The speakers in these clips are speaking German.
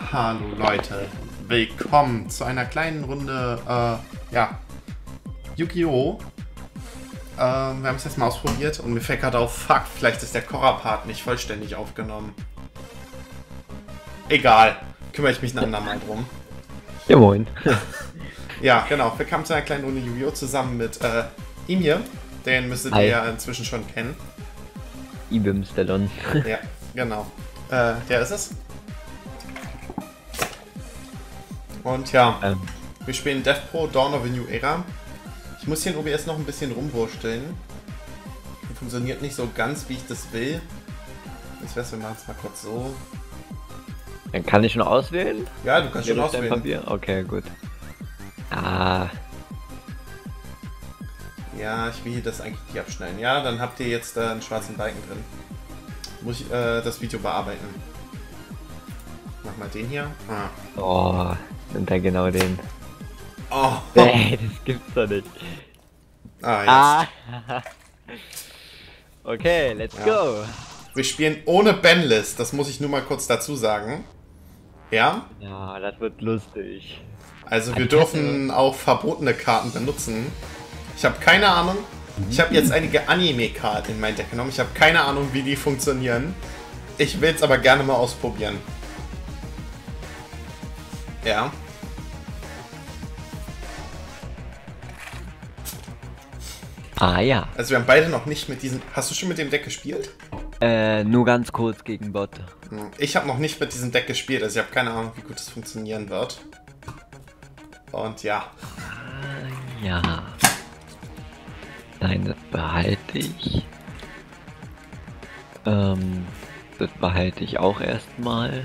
Hallo Leute, willkommen zu einer kleinen Runde, ja, Yu-Gi-Oh! Wir haben es jetzt mal ausprobiert und mir fällt gerade auf, fuck, vielleicht ist der Korra-Part nicht vollständig aufgenommen. Egal, kümmere ich mich ein andermal drum. Ja, moin. Ja, genau, willkommen zu einer kleinen Runde Yu-Gi-Oh! Zusammen mit ihm hier, den müsstet ihr ja inzwischen schon kennen. Ibim Stellon. Ja, genau. Der ist es. Und ja, wir spielen Death Pro Dawn of a New Era. Ich muss hier in OBS noch ein bisschen rumwursteln. Funktioniert nicht so ganz, wie ich das will. Ich weiß, wir machen es mal kurz so. Dann kann ich schon auswählen? Ja, du kannst schon auswählen. Papier? Okay, gut. Ah. Ja, ich will hier das eigentlich nicht abschneiden. Ja, dann habt ihr jetzt einen schwarzen Balken drin. Muss ich das Video bearbeiten. Mach mal den hier. Ah. Oh, sind da genau den. Oh. Nee, das gibt's doch nicht. Ah, jetzt. Ah. Okay, let's go. Wir spielen ohne Banlist, das muss ich nur mal kurz dazu sagen. Ja? Ja, das wird lustig. Also wir dürfen auch verbotene Karten benutzen. Ich habe keine Ahnung. Ich habe jetzt einige Anime-Karten in mein Deck genommen. Ich habe keine Ahnung, wie die funktionieren. Ich will es aber gerne mal ausprobieren. Ja. Ah ja. Also wir haben beide noch nicht mit diesem... Hast du schon mit dem Deck gespielt? Nur ganz kurz gegen Bot. Ich habe noch nicht mit diesem Deck gespielt. Also ich habe keine Ahnung, wie gut es funktionieren wird. Und ja. Ja. Nein, das behalte ich. Das behalte ich auch erstmal.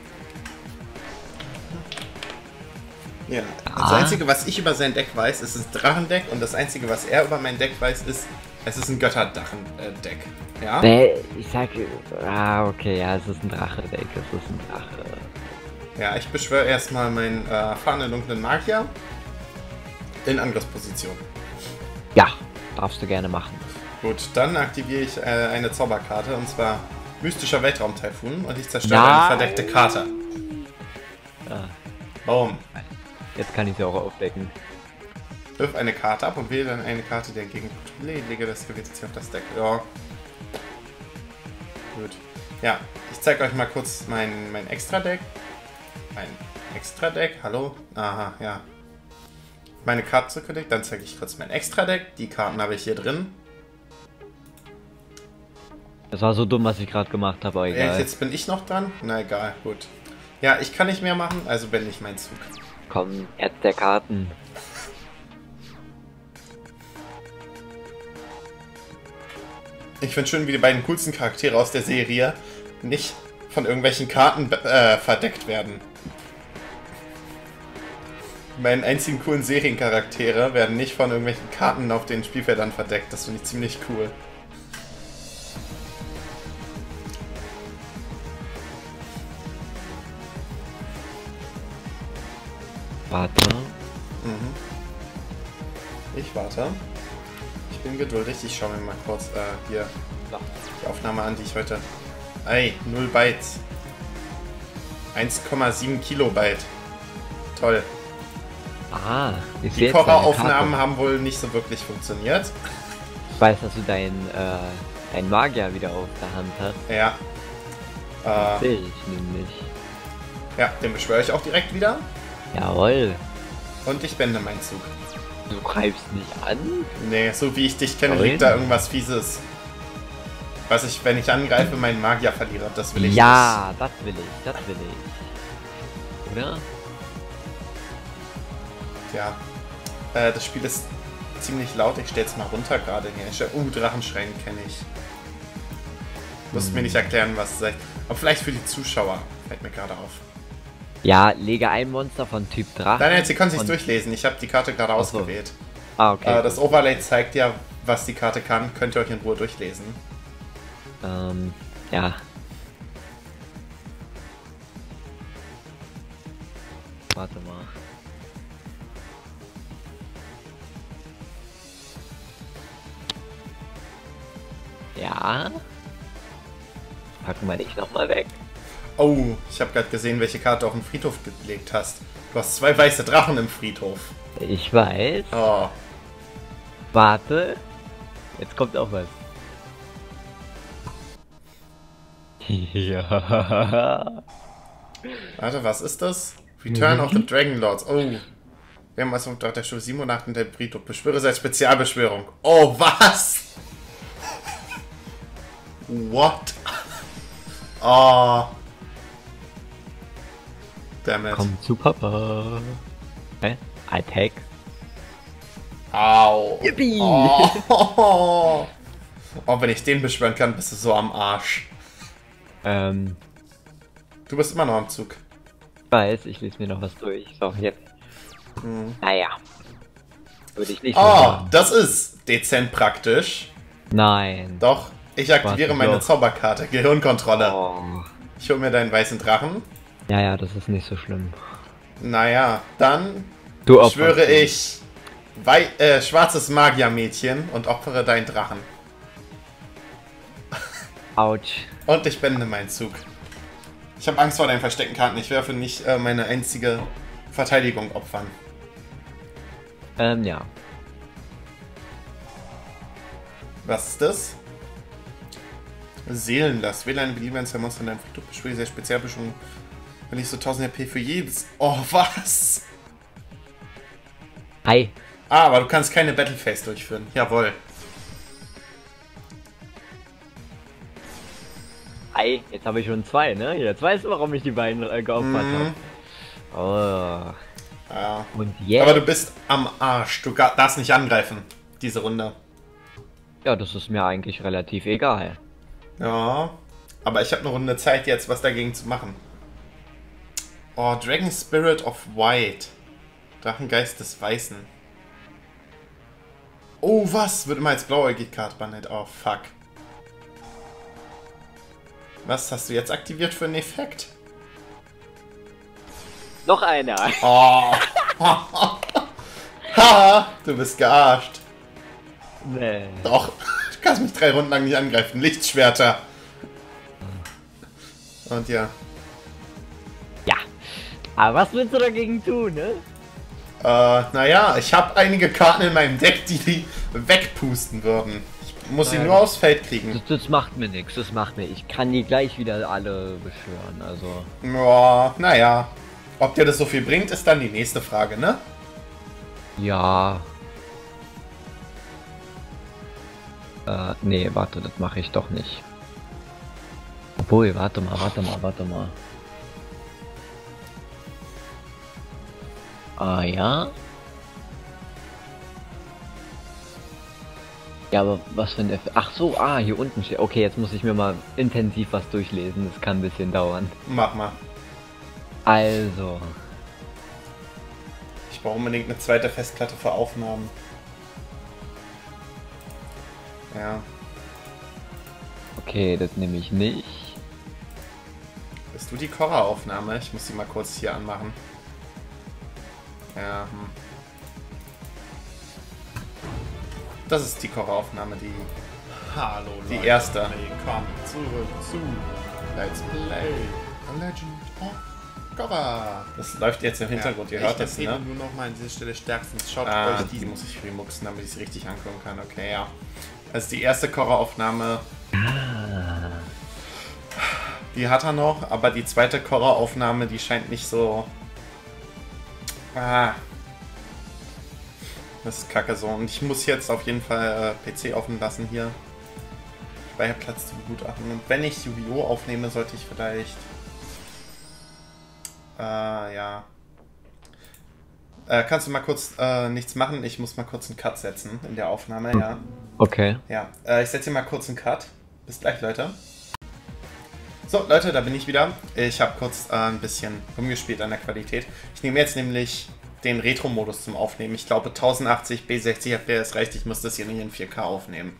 Ja. Das Einzige, was ich über sein Deck weiß, ist ein Drachendeck. Und das Einzige, was er über mein Deck weiß, ist, es ist ein Götterdrachen-Deck. Ja? Nee, ich sag... Ah, okay, ja, es ist ein Drache-Deck. Es ist ein Drache. Ja, ich beschwöre erstmal meinen erfahrenen dunklen Magier in Angriffsposition. Ja, darfst du gerne machen. Gut, dann aktiviere ich eine Zauberkarte, und zwar Mystischer Weltraum-Taifun, und ich zerstöre eine verdeckte Karte. Ah. Boom. Jetzt kann ich sie auch aufdecken. Wirf eine Karte ab und wähle dann eine Karte der Gegend. Lege das gewählte Ziel auf das Deck. Ja. Gut. Ja, ich zeige euch mal kurz mein Extra-Deck. Mein Extra-Deck, hallo? Aha, ja. Meine Karte zurückgelegt, dann zeige ich kurz mein Extra-Deck. Die Karten habe ich hier drin. Das war so dumm, was ich gerade gemacht habe, aber egal. Jetzt bin ich noch dran? Na egal, gut. Ja, ich kann nicht mehr machen, also bin ich mein Zug. Komm, Herz der Karten. Ich finde schön, wie die beiden coolsten Charaktere aus der Serie nicht von irgendwelchen Karten verdeckt werden. Meine einzigen coolen Seriencharaktere werden nicht von irgendwelchen Karten auf den Spielfeldern verdeckt. Das finde ich ziemlich cool. Warte. Mhm. Ich warte. Ich bin geduldig. Ich schaue mir mal kurz hier die Aufnahme an, die ich heute... Ey, 0 Bytes. 1,7 Kilobyte. Toll. Ah, ich Die sehe jetzt Korra-Aufnahmen haben wohl nicht so wirklich funktioniert. Ich weiß, dass du dein Magier wieder auf der Hand hast. Ja. Sehe ich nämlich. Ja, den beschwöre ich auch direkt wieder. Jawohl. Und ich bände meinen Zug. Du greifst nicht an? Nee, so wie ich dich kenne, liegt da irgendwas Fieses. Was ich, wenn ich angreife, meinen Magier verliere. Das will ich nicht. Ja, das will ich, das will ich. Oder? Ja. Das Spiel ist ziemlich laut. Ich stelle es mal runter gerade hier. Drachenschreien kenne ich. Musst mir nicht erklären, was das ist. Aber vielleicht für die Zuschauer. Fällt mir gerade auf. Ja, lege ein Monster von Typ Drache. Nein, Sie können sich durchlesen. Ich habe die Karte gerade ausgewählt. Ah, okay. Das Overlay zeigt ja, was die Karte kann. Könnt ihr euch in Ruhe durchlesen. Ja. Warte mal. Ja. Packen wir dich nochmal weg. Oh, ich habe gerade gesehen, welche Karte du auf den Friedhof gelegt hast. Du hast 2 weiße Drachen im Friedhof. Ich weiß. Oh. Warte. Jetzt kommt auch was. Ja. Warte, was ist das? Return of the Dragon Lords. Oh. Wir haben also der Stufe 7 und 8 in der Friedhof. Beschwöre seit Spezialbeschwörung. Oh, was? What? Oh. Damn it. Komm zu Papa. Hä? Attack. Au. Yippie. Oh. Oh, wenn ich den beschwören kann, bist du so am Arsch. Du bist immer noch am Zug. Ich weiß, ich lese mir noch was durch. So, jetzt. Naja. Würde ich nicht so Oh, sagen. das ist dezent praktisch. Nein. Doch, ich aktiviere Warte, meine doch. Zauberkarte. Gehirnkontrolle. Oh. Ich hole mir deinen weißen Drachen. Ja, das ist nicht so schlimm. Naja, dann Du opferst schwöre ihn. ich schwarzes Magiermädchen und opfere deinen Drachen. Autsch. Und ich beende meinen Zug. Ich habe Angst vor deinen versteckten Karten. Ich werfe nicht meine einzige Verteidigung opfern. Ja. Was ist das? Seelenlast. Wähle eine beliebige Anzahl Monster in deinem Friedhof. Beschwöre sehr Spezialbeschwörung. Wenn ich so 1000 HP für jedes. Oh, was? Hi. Ah, aber du kannst keine Battle Phase durchführen. Jawohl. Hi. Jetzt habe ich schon 2, ne? Jetzt weißt du, warum ich die beiden geopfert habe. Oh. Ja. Und jetzt? Aber du bist am Arsch. Du darfst nicht angreifen. Diese Runde. Ja, das ist mir eigentlich relativ egal. Ja. Aber ich habe eine Runde Zeit jetzt, was dagegen zu machen. Oh, Dragon Spirit of White. Drachengeist des Weißen. Oh, was? Wird immer als blauäugig Card banned. Oh, fuck. Was hast du jetzt aktiviert für einen Effekt? Noch einer. Oh. Ha, du bist gearscht. Nee. Doch, du kannst mich 3 Runden lang nicht angreifen. Lichtschwerter. Und ja. Ja. Aber was willst du dagegen tun, ne? Naja, ich habe einige Karten in meinem Deck, die wegpusten würden. Ich muss sie nur aufs Feld kriegen. Das macht mir nichts, das macht mir. Ich kann die gleich wieder alle beschwören, also. Ja, naja. Ob dir das so viel bringt, ist dann die nächste Frage, ne? Ja. Nee, warte, das mache ich doch nicht. Obwohl, warte mal. Ah, ja? Ja, aber was für ein Ach so, hier unten steht. Okay, jetzt muss ich mir mal intensiv was durchlesen. Das kann ein bisschen dauern. Mach mal. Also. Ich brauche unbedingt eine zweite Festplatte für Aufnahmen. Ja. Okay, das nehme ich nicht. Bist du die Korra-Aufnahme? Ich muss sie mal kurz hier anmachen. Ja, Das ist die Korra-Aufnahme, die... Hallo Die Leute, erste. willkommen zurück zu Let's Play A Legend of Korra. Das läuft jetzt im Hintergrund, ihr hört das, Ich ne? empfehle nur noch mal an dieser Stelle stärkstens, schaut Ah, euch die die muss ich remuxen, damit ich es richtig angucken kann. Okay, ja. Das ist die erste Korra-Aufnahme. Die hat er noch, aber die zweite Korra-Aufnahme, die scheint nicht so... Das ist kacke so. Und ich muss jetzt auf jeden Fall PC offen lassen hier. Speicherplatz zu begutachten. Und wenn ich Yu-Gi-Oh! Aufnehme, sollte ich vielleicht... ja. Kannst du mal kurz nichts machen? Ich muss mal kurz einen Cut setzen in der Aufnahme, ja. Okay. Ja, ich setze hier mal kurz einen Cut. Bis gleich, Leute. So, Leute, da bin ich wieder. Ich habe kurz ein bisschen rumgespielt an der Qualität. Ich nehme jetzt nämlich den Retro-Modus zum Aufnehmen. Ich glaube 1080p 60 FPS reicht. Ich muss das hier nicht in 4K aufnehmen.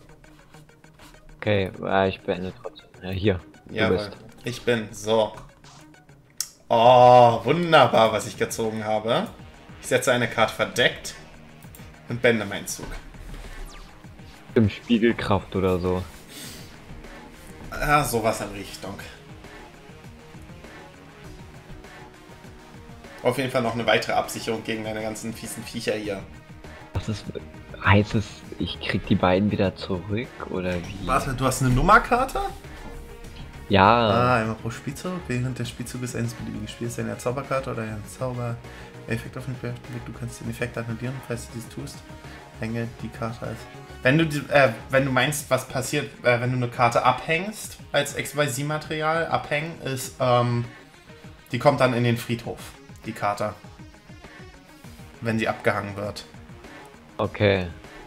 Okay, ich beende trotzdem. Ja, hier. Du Ja, bist. ich bin so. Oh, wunderbar, was ich gezogen habe. Ich setze eine Karte verdeckt und beende meinen Zug. Im Spiegelkraft oder so. Ah, sowas in Richtung. Auf jeden Fall noch eine weitere Absicherung gegen deine ganzen fiesen Viecher hier. Was ist. Heißt es, ich krieg die beiden wieder zurück oder wie? Warte, du hast eine Nummerkarte? Ja. Einmal pro Spielzug. Während des Spielzuges eines beliebigen Spiels eine Zauberkarte oder ein Zauber-Effekt auf den Effekt. Du kannst den Effekt annullieren, falls du dies tust. Hänge die Karte als. Wenn du meinst, was passiert, wenn du eine Karte abhängst als XYZ-Material, abhängen ist, die kommt dann in den Friedhof, die Karte. Wenn sie abgehangen wird. Okay.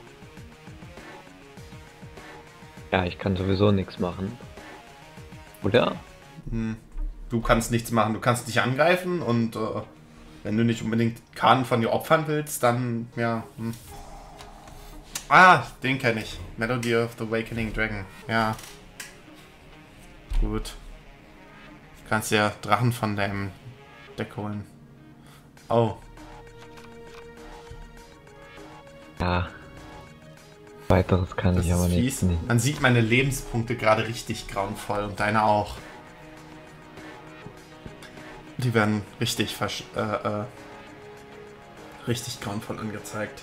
Ja, ich kann sowieso nichts machen. Oder? Du kannst nichts machen, du kannst dich angreifen und wenn du nicht unbedingt Karten von dir opfern willst, dann, ja. Ah, den kenne ich. Melody of the Awakening Dragon. Ja. Gut. Du kannst ja Drachen von deinem Deck holen. Oh. Ja. Weiteres kann Das ich aber ist nicht. fies. Man sieht meine Lebenspunkte gerade richtig grauenvoll und deine auch. Die werden richtig richtig grauenvoll angezeigt.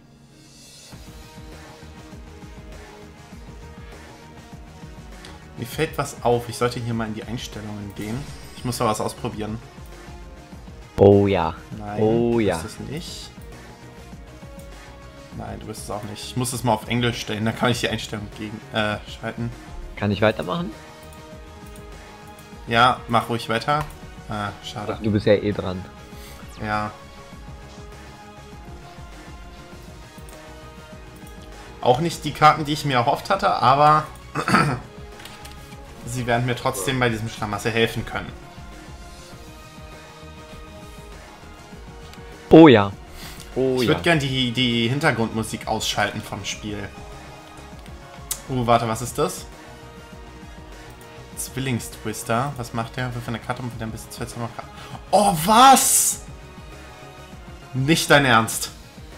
Mir fällt was auf. Ich sollte hier mal in die Einstellungen gehen. Ich muss da was ausprobieren. Oh ja. Nein, Oh du ja. bist es nicht. Nein, du bist es auch nicht. Ich muss es mal auf Englisch stellen, dann kann ich die Einstellung schalten. Kann ich weitermachen? Ja, mach ruhig weiter. Ah, schade. Du bist ja eh dran. Ja. Auch nicht die Karten, die ich mir erhofft hatte, aber sie werden mir trotzdem bei diesem Schlamassel helfen können. Oh ja. Oh Ich ja. würde gern die Hintergrundmusik ausschalten vom Spiel. Oh, warte, was ist das? Zwillingstwister. Was macht der? Wirf eine Karte um wieder ein bisschen zu machen. Oh, was? Nicht dein Ernst.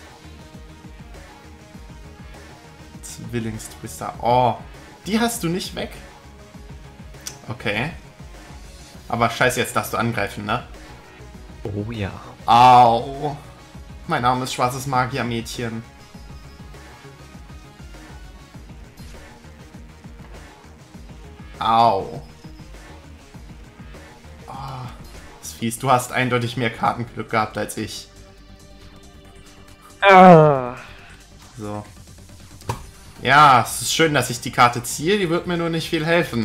Zwillingstwister. Oh, die hast du nicht weg? Okay. Aber scheiße, jetzt darfst du angreifen, ne? Oh ja. Au. Mein armes schwarzes Magiermädchen. Au. Oh, das ist fies. Du hast eindeutig mehr Kartenglück gehabt als ich. So. Ja, es ist schön, dass ich die Karte ziehe. Die wird mir nur nicht viel helfen.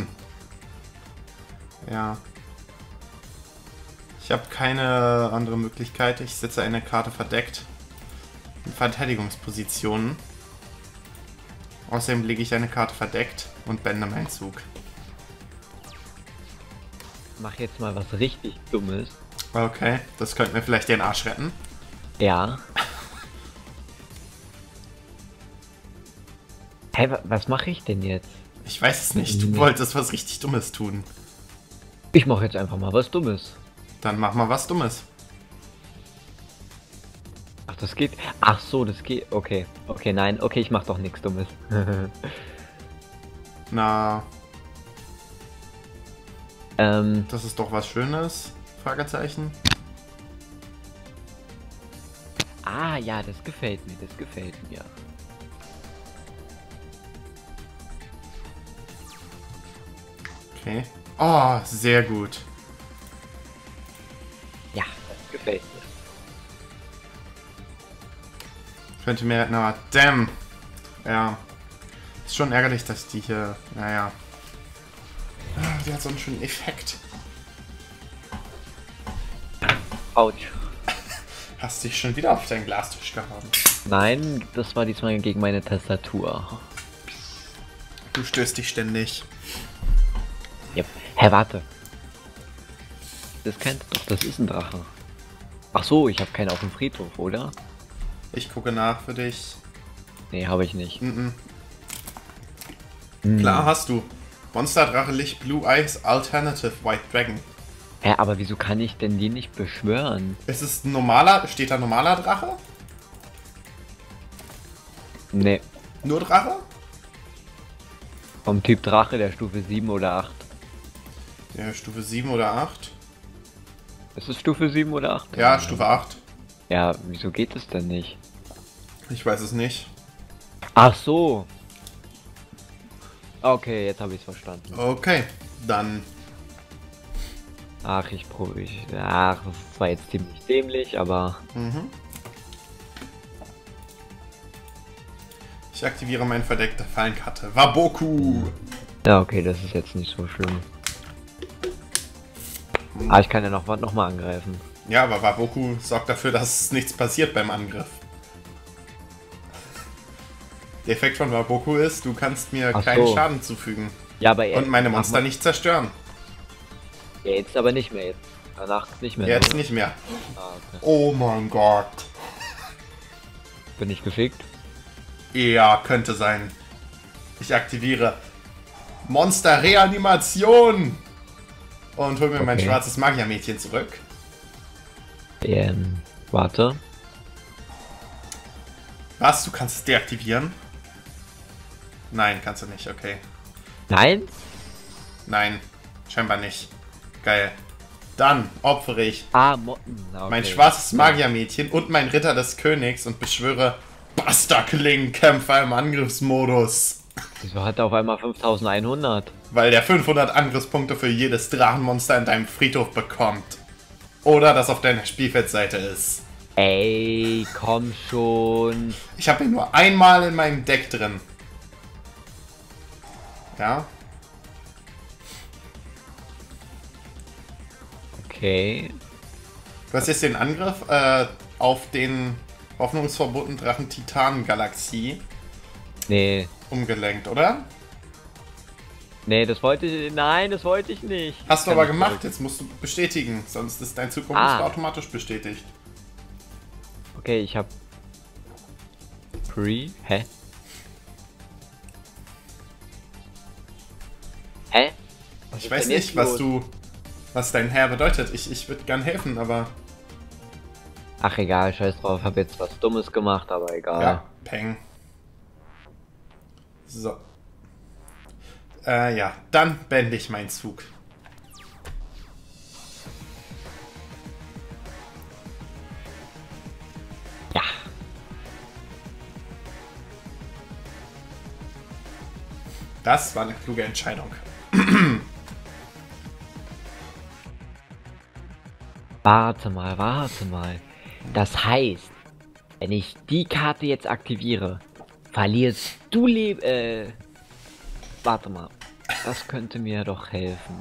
Ja. Ich habe keine andere Möglichkeit. Ich setze eine Karte verdeckt. In Verteidigungspositionen. Außerdem lege ich eine Karte verdeckt und beende meinen Zug. Mach jetzt mal was richtig Dummes. Okay, das könnte mir vielleicht den Arsch retten. Ja. Hä, was mache ich denn jetzt? Ich weiß es nicht. Du wolltest was richtig Dummes tun. Ich mache jetzt einfach mal was Dummes. Dann mach mal was Dummes. Ach, das geht. Ach so, das geht. Okay. Okay, nein. Okay, ich mach doch nichts Dummes. Na, ähm, das ist doch was Schönes. Fragezeichen. ah ja, das gefällt mir, das gefällt mir. Okay. Oh, sehr gut. Ja, das gefällt mir. Könnte mir retten, aber damn. Ja. Ist schon ärgerlich, dass die hier. Naja. Ah, die hat so einen schönen Effekt. Autsch. Hast dich schon wieder auf deinen Glastisch gehauen. Nein, das war diesmal gegen meine Tastatur. Du stößt dich ständig. Yep. Hä, warte. Das ist kein. Doch, das ist ein Drache. Ach so, ich habe keinen auf dem Friedhof, oder? Ich gucke nach für dich. Nee, habe ich nicht. Klar hast du. Monsterdrache Licht Blue Eyes Alternative White Dragon. Hä, aber wieso kann ich denn die nicht beschwören? Ist es ein normaler, steht da normaler Drache? Nee. Nur Drache? Vom Typ Drache der Stufe 7 oder 8. Ja, Stufe 7 oder 8. Ist es Stufe 7 oder 8? Ja, Stufe 8. Ja, wieso geht es denn nicht? Ich weiß es nicht. Ach so. Okay, jetzt habe ich es verstanden. Okay, dann. Ach, Ach, das ist zwar jetzt ziemlich dämlich, aber... Mhm. Ich aktiviere meine verdeckte Fallenkarte. Waboku! Ja, okay, das ist jetzt nicht so schlimm. Ah, ich kann ja noch mal angreifen. Ja, aber Waboku sorgt dafür, dass nichts passiert beim Angriff. Der Effekt von Waboku ist, du kannst mir Ach keinen so. Schaden zufügen. Ja, aber Und meine Monster nicht zerstören. Ja, jetzt aber nicht mehr. Jetzt. Danach nicht mehr. Jetzt nicht mehr. Ah, okay. Oh mein Gott. Bin ich gefickt? Ja, könnte sein. Ich aktiviere Monster-Reanimation. Und hol mir mein Okay. schwarzes Magiermädchen zurück. Warte. Was? Du kannst es deaktivieren? Nein, kannst du nicht. Okay. Nein? Nein, scheinbar nicht. Geil. Dann opfere ich Ah, okay. mein schwarzes Magiermädchen und mein Ritter des Königs und beschwöre Buster-Klingenkämpfer im Angriffsmodus. Wieso hat er auf einmal 5100? Weil der 500 Angriffspunkte für jedes Drachenmonster in deinem Friedhof bekommt. Oder das auf deiner Spielfeldseite ist. Ey, komm schon. Ich habe ihn nur einmal in meinem Deck drin. Ja. Okay. Du hast jetzt den Angriff auf den hoffnungsverbotenen Drachen Titan-Galaxie Nee. umgelenkt, oder? Nee, das wollte ich. Nein, das wollte ich nicht. Hast du Kann aber ich gemacht, nicht. jetzt musst du bestätigen, sonst ist dein Zug automatisch bestätigt. Okay, ich hab. Hä? Hä? Was Ich ist weiß denn nicht, jetzt los? was dein Herr bedeutet. Ich würde gern helfen, aber Ach egal, scheiß drauf, hab jetzt was Dummes gemacht, aber egal. ja, Peng. So. Ja, dann beende ich meinen Zug. Ja. Das war eine kluge Entscheidung. Warte mal. Das heißt, wenn ich die Karte jetzt aktiviere, verlierst du Warte mal. Das könnte mir doch helfen.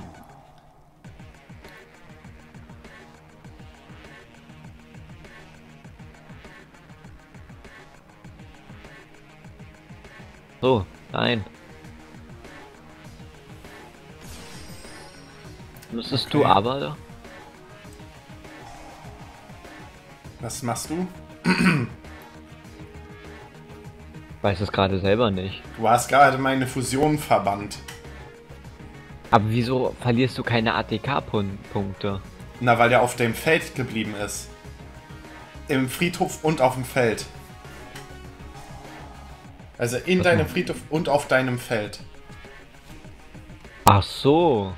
So, nein. Müsstest du Okay. aber... Was machst du? Weiß es gerade selber nicht. Du hast gerade meine Fusion verbannt. Aber wieso verlierst du keine ATK-Punkte? Na, weil der auf dem Feld geblieben ist. Im Friedhof und auf dem Feld. Also in deinem Friedhof und auf deinem Feld. Ach so.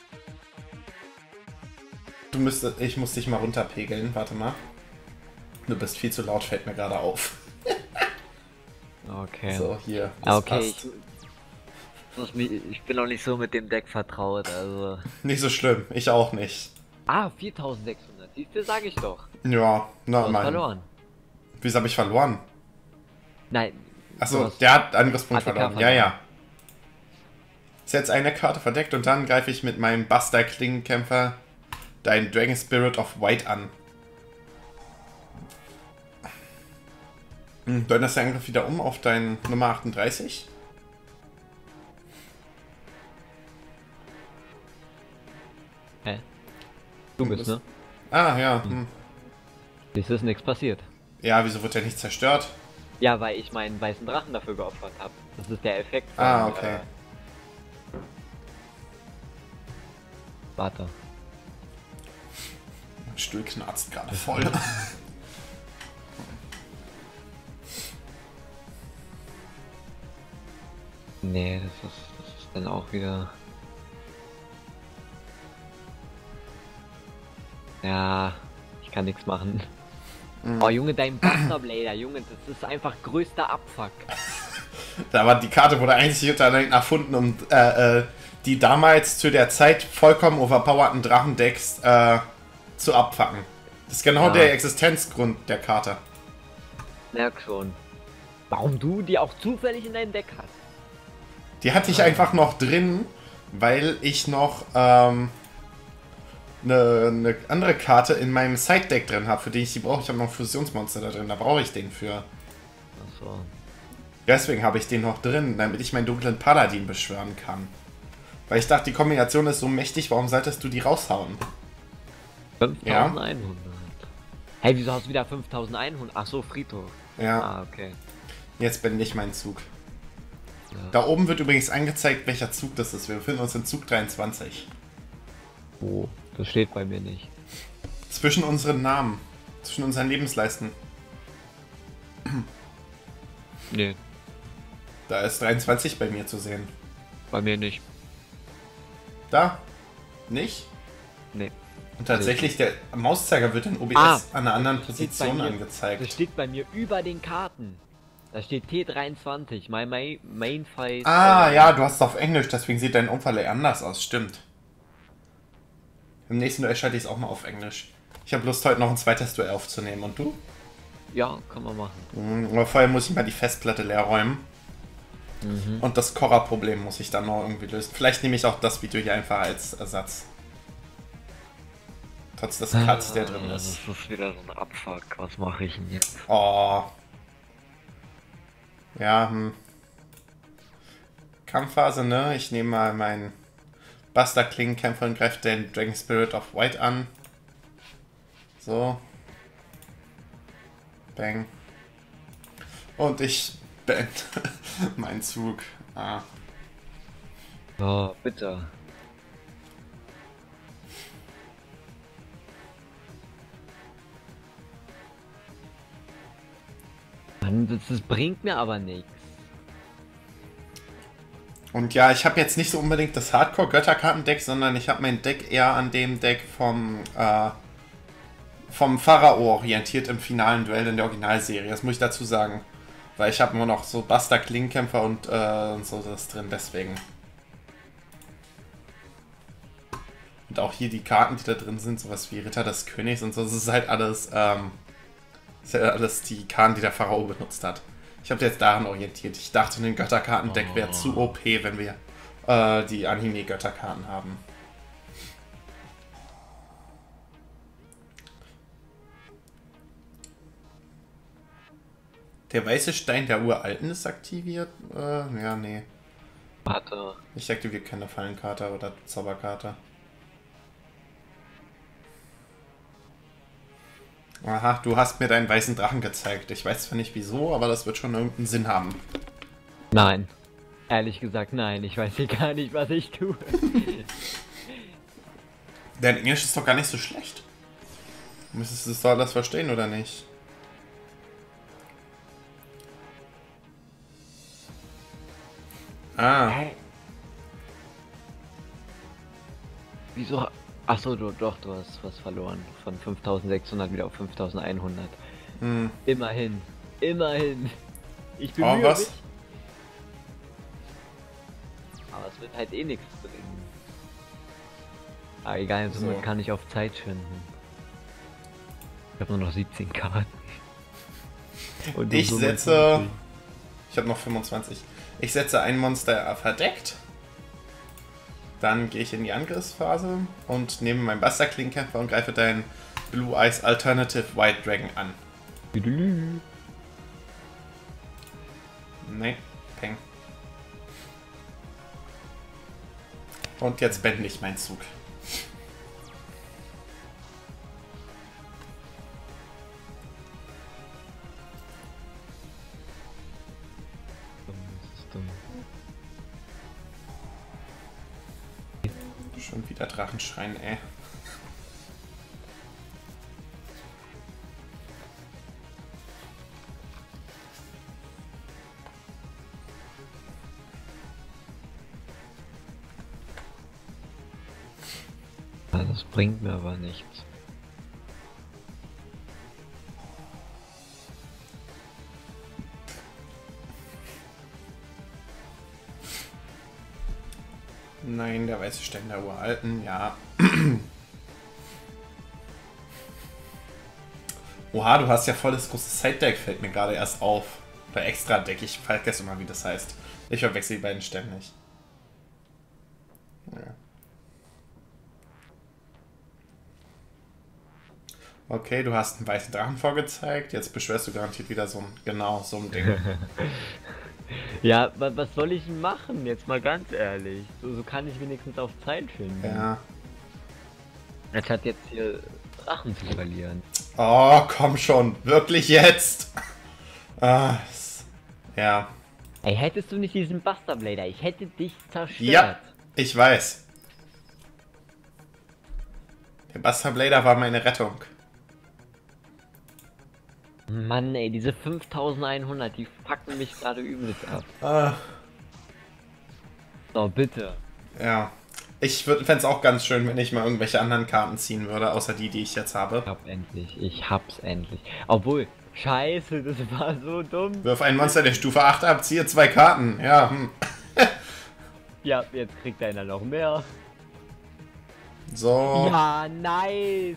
Ich muss dich mal runterpegeln. Warte mal. Du bist viel zu laut, fällt mir gerade auf. Okay. So, hier. Ah, Das okay, passt. ich bin noch nicht so mit dem Deck vertraut, also... Nicht so schlimm. Ich auch nicht. Ah, 4600, siehst du, sag ich doch. Ja, Du na hast mein. verloren. Wieso habe ich verloren? Nein. du Achso, hast- der hat Angriffspunkt ATK verloren. Ja, ja. Ist jetzt eine Karte verdeckt und dann greife ich mit meinem Buster Klingenkämpfer deinen Dragon Spirit of White an. Dann ist der Angriff wieder um auf dein Nummer 38. Hä? Du bist, ne? Ah, ja. Siehst du, ist nichts passiert. Ja, wieso wird der nicht zerstört? Ja, weil ich meinen weißen Drachen dafür geopfert habe. Das ist der Effekt von... Ah, okay. Warte. Mein Stuhl knarzt gerade voll. Nee, das ist dann auch wieder... Ja, ich kann nichts machen. Oh Junge, dein Buster Blader, Junge, das ist einfach größter Abfuck. Aber die Karte wurde eigentlich unter anderem erfunden, um die damals zu der Zeit vollkommen overpowerten Drachendecks zu abfacken. Das ist genau Ja. der Existenzgrund der Karte. Merk schon. Warum du die auch zufällig in deinem Deck hast? Die hatte ich einfach noch drin, weil ich noch eine andere Karte in meinem Side-Deck drin habe, für die ich die brauche. Ich habe noch ein Fusionsmonster da drin, da brauche ich den für. Achso. Deswegen habe ich den noch drin, damit ich meinen dunklen Paladin beschwören kann. Weil ich dachte, die Kombination ist so mächtig, warum solltest du die raushauen? 5100. Hey, wieso hast du wieder 5100? Achso, Friedhof. Ja, Ah, okay. jetzt bin ich mein Zug. Ja. Da oben wird übrigens angezeigt, welcher Zug das ist. Wir befinden uns in Zug 23. Oh, das steht bei mir nicht. Zwischen unseren Namen. Zwischen unseren Lebensleisten. Nee, Da ist 23 bei mir zu sehen. bei mir nicht. Da? Nicht? Nee. Und tatsächlich, der Mauszeiger wird in OBS Ah, an einer anderen das steht bei Position mir. Das angezeigt. steht bei mir über den Karten. Da steht T23, Main Fight. Ah, ja, du hast es auf Englisch, deswegen sieht dein Overlay anders aus, stimmt. Im nächsten Duell schalte ich es auch mal auf Englisch. Ich habe Lust, heute noch ein zweites Duell aufzunehmen. Und du? Ja, kann man machen. Aber vorher muss ich mal die Festplatte leer räumen. Mhm. Und das Korra-Problem muss ich dann noch irgendwie lösen. Vielleicht nehme ich auch das Video hier einfach als Ersatz. Trotz des Cuts, der drin ist. Das ist wieder so ein Abfuck. Was mache ich denn jetzt? Oh. Ja, Kampfphase, ne? Ich nehme mal meinen Buster Klingenkämpfer und greife den Dragon Spirit of White an. So. Bang. Und ich beende meinen Zug. Ah. Oh, bitte. Mann, das bringt mir aber nichts. Und ja, ich habe jetzt nicht so unbedingt das Hardcore-Götterkartendeck, sondern ich habe mein Deck eher an dem Deck vom Pharao orientiert im finalen Duell in der Originalserie. Das muss ich dazu sagen. Weil ich habe nur noch so Buster, Klingenkämpfer und so das drin, deswegen. Und auch hier die Karten, die da drin sind, sowas wie Ritter des Königs und so, das ist halt alles, die Karten, die der Pharao benutzt hat. Ich habe jetzt daran orientiert. Ich dachte, ein Götterkartendeck wäre zu OP, wenn wir die Anime-Götterkarten haben. Der weiße Stein der Uralten ist aktiviert? Ja, nee. Warte. Ich aktiviere keine Fallenkarte oder Zauberkarte. Aha, du hast mir deinen weißen Drachen gezeigt. Ich weiß zwar nicht wieso, aber das wird schon irgendeinen Sinn haben. Nein. Ehrlich gesagt, nein. Ich weiß hier gar nicht, was ich tue. Dein Englisch ist doch gar nicht so schlecht. Müsstest du das alles verstehen, oder nicht? Ah, Hä? Wieso? Achso, du hast was verloren. Von 5600 wieder auf 5100. hm. Immerhin. Immerhin. Ich Oh, bemühe was? mich. Aber es wird halt eh nichts bringen. Aber egal, somit So. kann ich auf Zeit schinden. Ich habe nur noch 17 Karten. Und Ich so setze... Ich habe noch 25. Ich setze ein Monster verdeckt. Dann gehe ich in die Angriffsphase und nehme meinen Buster Klingenkämpfer und greife deinen Blue Eyes Alternative White Dragon an. Nee, Peng. Und jetzt beende ich meinen Zug. Schon wieder Drachenschreien, ey. Das bringt mir aber nichts. Nein, der weiße Stein der Uralten, ja. Oha, du hast ja voll das große Side-Deck, fällt mir gerade erst auf. Oder Extra-Deck, ich vergesse immer, wie das heißt. Ich verwechsel die beiden ständig. Ja. Okay, du hast einen weißen Drachen vorgezeigt, jetzt beschwörst du garantiert wieder so ein, genau, so ein Ding. Ja, was soll ich denn machen? Jetzt mal ganz ehrlich. So kann ich wenigstens auf Zeit finden. Ja. Anstatt jetzt hier Drachen zu verlieren. Oh, komm schon, wirklich jetzt? Ja. Ey, hättest du nicht diesen Buster Blader, ich hätte dich zerstört. Ja, ich weiß. Der Buster Blader war meine Rettung. Mann, ey, diese 5100, die fucken mich gerade übelst ab. So, bitte. Ja. Ich fände es auch ganz schön, wenn ich mal irgendwelche anderen Karten ziehen würde, außer die ich jetzt habe. Ich hab's endlich. Obwohl, scheiße, das war so dumm. Wirf ein Monster der Stufe 8 ab, ziehe 2 Karten. Ja, Ja, jetzt kriegt einer noch mehr. So. Ja, nice,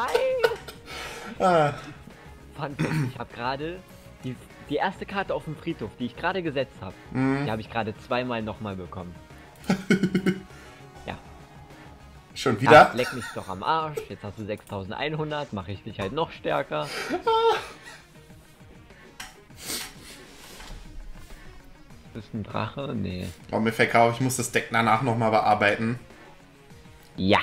Ah. Ich habe gerade die erste Karte auf dem Friedhof, die ich gerade gesetzt habe, die habe ich gerade zweimal nochmal bekommen. Ja. Schon wieder? Ach, leck mich doch am Arsch, jetzt hast du 6100, mache ich dich halt noch stärker. Bist ein Drache? Nee. Oh, mir fällt auf, ich muss das Deck danach nochmal bearbeiten. Ja.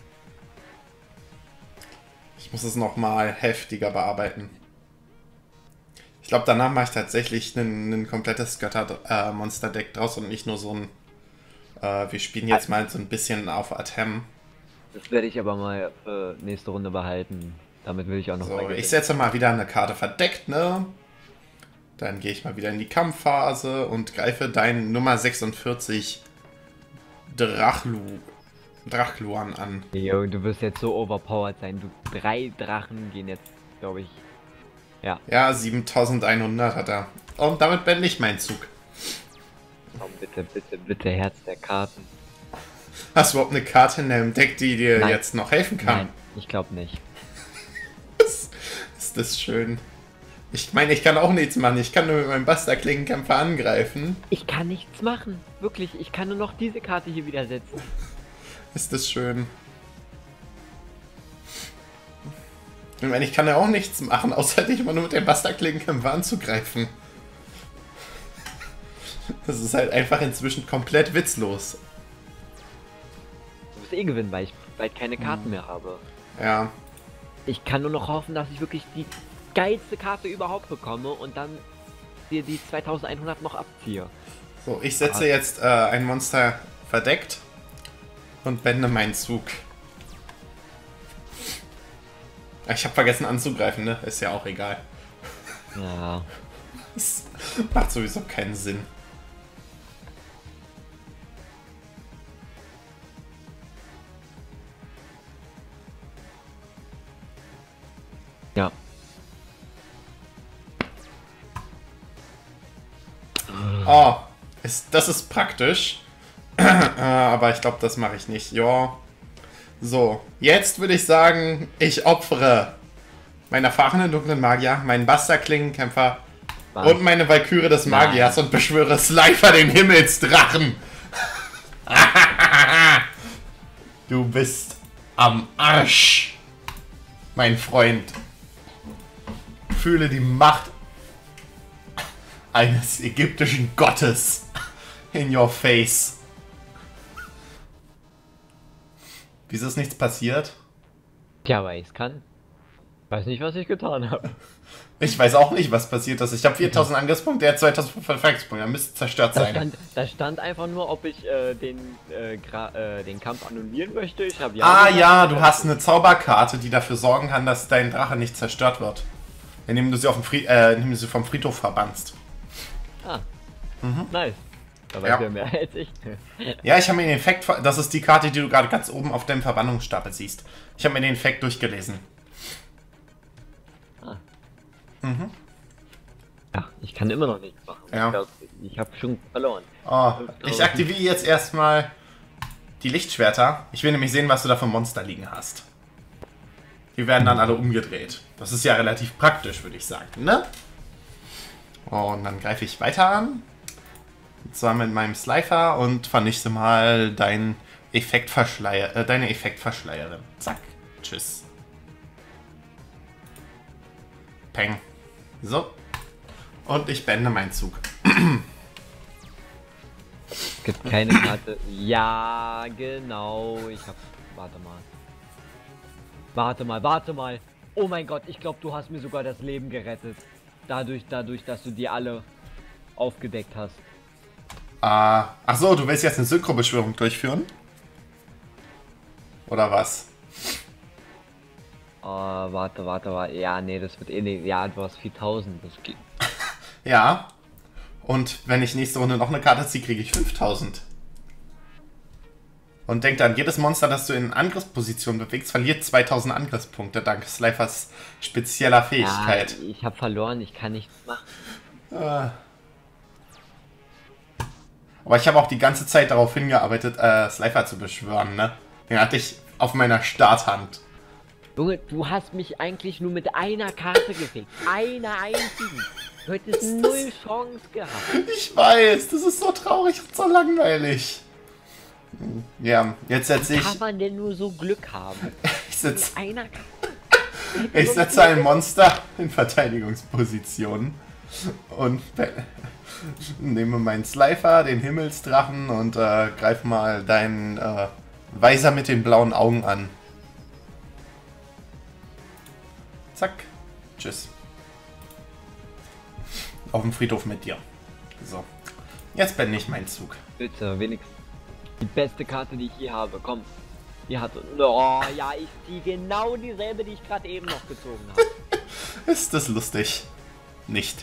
Ich muss es nochmal heftiger bearbeiten. Ich glaube, danach mache ich tatsächlich ein komplettes Götter-Monster-Deck draus und nicht nur so ein... wir spielen jetzt mal so ein bisschen auf Atem. Das werde ich aber mal für nächste Runde behalten. Damit will ich auch noch So, mal ich setze mal wieder eine Karte verdeckt, ne? Dann gehe ich mal wieder in die Kampfphase und greife deinen Nummer 46 Drachluan an. Jo, du wirst jetzt so overpowered sein. 3 Drachen gehen jetzt, glaube ich. Ja. Ja, 7100 hat er. Und damit beende ich meinen Zug. Komm, bitte, bitte, bitte, Herz der Karten. Hast du überhaupt eine Karte in deinem Deck, die dir Nein. jetzt noch helfen kann? Nein, ich glaube nicht. Ist das schön. Ich meine, ich kann auch nichts machen. Ich kann nur mit meinem Buster-Klingenkämpfer angreifen. Ich kann nichts machen. Wirklich, ich kann nur noch diese Karte hier wieder setzen. Ist das schön. Ich meine, ich kann ja auch nichts machen, außer dich immer nur mit dem Buster-Klingenkämpfer anzugreifen. Das ist halt einfach inzwischen komplett witzlos. Du wirst eh gewinnen, weil ich bald keine Karten mehr habe. Ja. Ich kann nur noch hoffen, dass ich wirklich die geilste Karte überhaupt bekomme und dann dir die 2100 noch abziehe. So, ich setze jetzt ein Monster verdeckt und beende meinen Zug. Ich habe vergessen anzugreifen, ne? Ist ja auch egal. Ja. Das macht sowieso keinen Sinn. Ja. Oh, das ist praktisch. Aber ich glaube, das mache ich nicht. Ja. So, jetzt würde ich sagen, ich opfere meinen erfahrenen dunklen Magier, meinen Buster-Klingenkämpfer und meine Valkyrie des Magiers und beschwöre Slifer, den Himmelsdrachen. Du bist am Arsch, mein Freund. Fühle die Macht eines ägyptischen Gottes in your face. Wieso ist nichts passiert? Tja, weil ich es kann. Weiß nicht, was ich getan habe. Ich weiß auch nicht, was passiert ist. Ich habe 4000 Angriffspunkte, der hat 2000 Verfolgungspunkte. Er müsste zerstört sein. Da stand einfach nur, ob ich den Kampf annullieren möchte. Ich habe Ja, du hast eine Zauberkarte, die dafür sorgen kann, dass dein Drache nicht zerstört wird. Indem du sie, indem du sie vom Friedhof verbannst. Ah, nice. Da weiß ja mehr als ich. Ja, ich habe mir den Effekt, das ist die Karte, die du gerade ganz oben auf deinem Verbannungsstapel siehst. Ich habe mir den Effekt durchgelesen. Ah. Ja, ich kann immer noch nichts machen. Ja. Ich habe schon verloren. Oh, ich aktiviere jetzt erstmal die Lichtschwerter. Ich will nämlich sehen, was du da für Monster liegen hast. Die werden dann alle umgedreht. Das ist ja relativ praktisch, würde ich sagen, ne? Und dann greife ich weiter an. Und zwar mit meinem Slifer und vernichte mal deine Effektverschleierin. Zack. Tschüss. Peng. So. Und ich beende meinen Zug. Es gibt keine Karte. Ja, genau. Warte mal. Oh mein Gott, ich glaube, du hast mir sogar das Leben gerettet. Dadurch, dass du die alle aufgedeckt hast. Ach so, du willst jetzt eine Synchrobeschwörung durchführen? Oder was? Warte. Ja, nee, das wird eh nicht. Ja, du hast 4000. Das geht. Ja. Und wenn ich nächste Runde noch eine Karte ziehe, kriege ich 5000. Und denk dann, jedes Monster, das du in Angriffsposition bewegst, verliert 2000 Angriffspunkte dank Slifers spezieller Fähigkeit. Ja, ich habe verloren, ich kann nichts machen. Aber ich habe auch die ganze Zeit darauf hingearbeitet, Slifer zu beschwören, ne? Den hatte ich auf meiner Starthand. Junge, du hast mich eigentlich nur mit einer Karte gefickt. Einer einzigen. Du hättest null Chance gehabt. Ich weiß, das ist so traurig und so langweilig. Ja, jetzt setze ich... Wie kann man denn nur so Glück haben? Ich setze Einer Karte. ein Monster in Verteidigungsposition und nehme meinen Slifer, den Himmelsdrachen und greife mal deinen Weiser mit den blauen Augen an. Zack. Tschüss. Auf dem Friedhof mit dir. So. Jetzt beende ich meinen Zug. Bitte, wenigstens die beste Karte, die ich je habe. Komm. Die hatte... Oh, ja, ich ziehe genau dieselbe, die ich gerade eben noch gezogen habe. Ist das lustig? Nicht.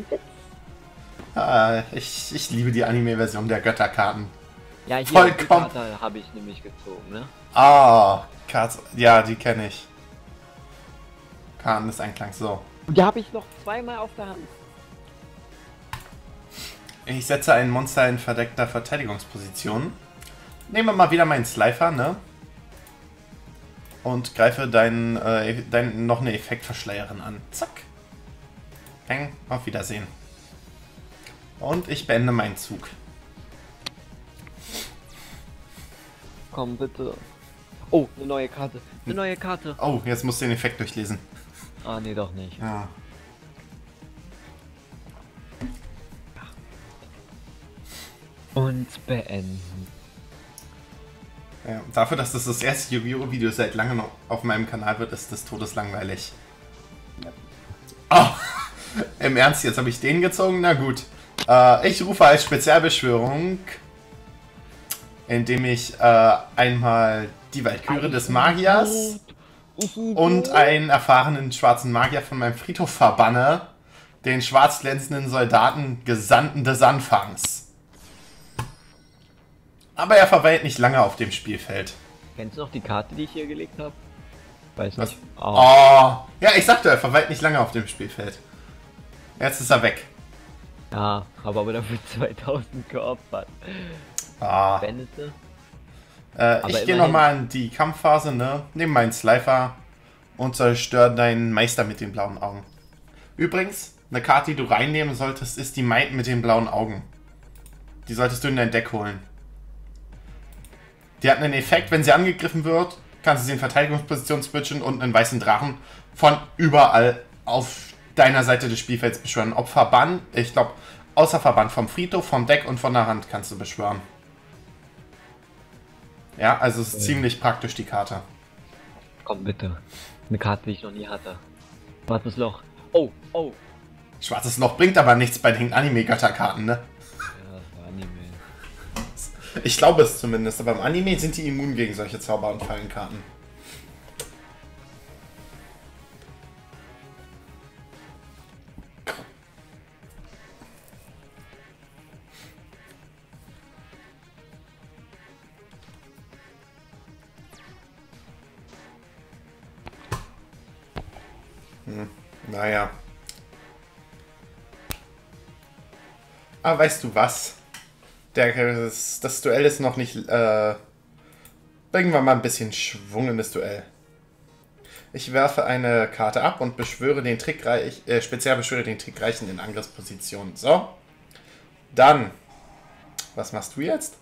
Ich liebe die Anime-Version der Götterkarten. Ja, hier Vollkommen. die Karte habe ich nämlich gezogen, ne? Karte. Ja, die kenne ich. Karten des Einklangs, so. Und die habe ich noch zweimal auf der Hand. Ich setze ein Monster in verdeckter Verteidigungsposition. Nehme mal wieder meinen Slifer, ne? Und greife dein noch eine Effektverschleierin an. Zack. Peng. Auf Wiedersehen. Und ich beende meinen Zug. Komm, bitte. Oh, eine neue Karte. Eine neue Karte. Oh, jetzt musst du den Effekt durchlesen. Ah, nee, doch nicht. Ja. Und beenden. Ja, dafür, dass das das erste Yu-Gi-Oh! Video seit langem noch auf meinem Kanal wird, ist das todeslangweilig. Oh, im Ernst, jetzt habe ich den gezogen? Na gut. Ich rufe als Spezialbeschwörung, indem ich einmal die Walküre des Magiers und einen erfahrenen schwarzen Magier von meinem Friedhof verbanne, den schwarz glänzenden Soldaten Gesandten des Anfangs. Aber er verweilt nicht lange auf dem Spielfeld. Kennst du noch die Karte, die ich hier gelegt habe? Weiß Was? nicht. Oh. Ja, ich sagte, er verweilt nicht lange auf dem Spielfeld. Jetzt ist er weg. Ja, habe aber dafür 2000 geopfert. Beendete? Ich gehe nochmal in die Kampfphase, ne? Nehme meinen Slifer und zerstöre deinen Meister mit den blauen Augen. Übrigens, eine Karte, die du reinnehmen solltest, ist die Maid mit den blauen Augen. Die solltest du in dein Deck holen. Die hat einen Effekt, wenn sie angegriffen wird, kannst du sie in Verteidigungsposition switchen und einen weißen Drachen von überall auf deiner Seite des Spielfelds beschwören. Ob verbannt, ich glaube, außer verbannt vom Friedhof, vom Deck und von der Hand kannst du beschwören. Ja, also es ist ziemlich praktisch, die Karte. Komm bitte. Eine Karte, die ich noch nie hatte. Schwarzes Loch. Oh, oh. Schwarzes Loch bringt aber nichts bei den Anime-Götterkarten, ne? Ja, das war Anime. Ich glaube es zumindest, aber im Anime sind die immun gegen solche Zauber- und Fallenkarten. Naja. Aber weißt du was? Das Duell ist noch nicht Bringen wir mal ein bisschen Schwung in das Duell. Ich werfe eine Karte ab und beschwöre den speziell beschwöre den Trickreichen in Angriffsposition. So. Dann. Was machst du jetzt?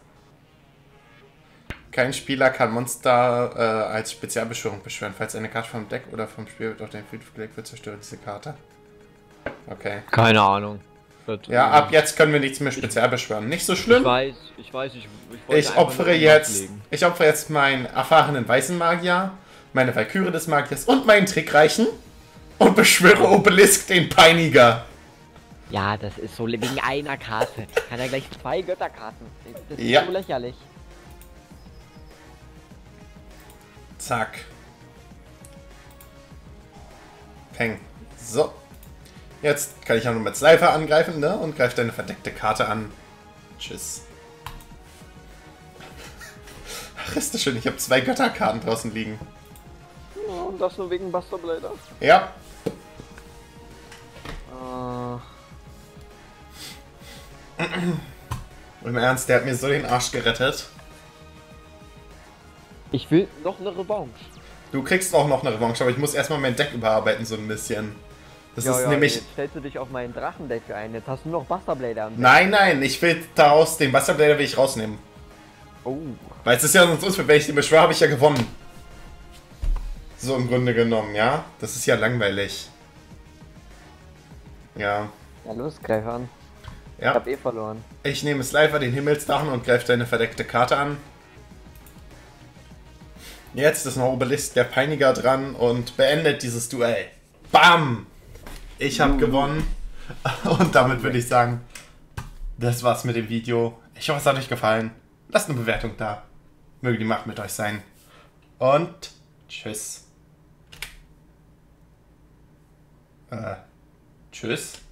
Kein Spieler kann Monster als Spezialbeschwörung beschwören. Falls eine Karte vom Deck oder vom Spiel auf den Friedhof gelegt wird, zerstöre diese Karte. Okay. Keine Ahnung. Ja, ab jetzt können wir nichts mehr speziell beschwören. Nicht so schlimm. Ich weiß, Ich opfere jetzt meinen erfahrenen weißen Magier, meine Valkyrie des Magiers und meinen Trickreichen und beschwöre Obelisk den Peiniger. Ja, das ist so wegen einer Karte. Kann er gleich 2 Götterkarten. Das ist Ja. so lächerlich. Zack. Peng. So. Jetzt kann ich auch nur mit Slifer angreifen, ne? Und greife deine verdeckte Karte an. Tschüss. Ach, ist das schön. Ich habe 2 Götterkarten draußen liegen. Ja, und das nur wegen Buster Blader. Ja. Im Ernst, der hat mir so den Arsch gerettet. Ich will noch eine Revanche. Du kriegst auch noch eine Revanche, aber ich muss erstmal mein Deck überarbeiten, so ein bisschen. Das ist nämlich... Jetzt stellst du dich auf mein Drachendeck ein. Jetzt hast du noch Buster Blader am Deck. Nein, ich will daraus, den Busterblader will ich rausnehmen. Oh. Weil es ist ja sonst unfair, wenn ich den beschwöre, habe ich ja gewonnen. So im Grunde genommen, ja? Das ist ja langweilig. Ja. Ja, los, greif an. Ja. Ich hab eh verloren. Ich nehme Slifer, den Himmelsdrachen, und greife deine verdeckte Karte an. Jetzt ist noch Obelisk der Peiniger dran und beendet dieses Duell. Bam! Ich habe gewonnen. Und damit würde ich sagen, das war's mit dem Video. Ich hoffe, es hat euch gefallen. Lasst eine Bewertung da. Möge die Macht mit euch sein. Und tschüss. Tschüss.